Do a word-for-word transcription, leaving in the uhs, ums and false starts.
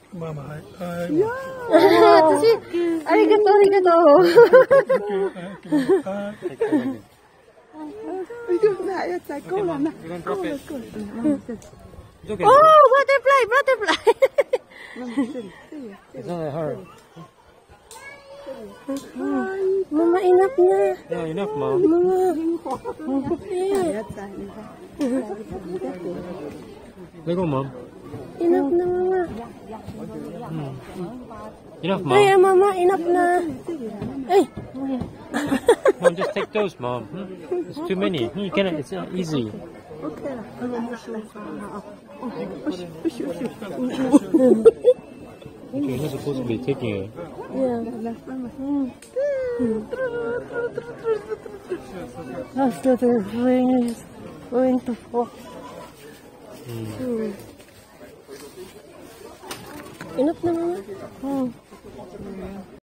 Mama, hi. Hi. Tashi, arigato, arigato. Oh, butterfly, butterfly. It's not that hard. Mama, enough na. Yeah, enough, Mom. Mama. Let go, Mom. Enough na, Mama. Hmm. Enough, Mom. Ay, Mama, enough na. Ay. Mom, just take those, Mom. Hmm? It's too many. You cannot. It's not easy. Okay, you're not supposed to be taking it. Yeah. After the rain is going to fall. Hmm. Enough na, Mama.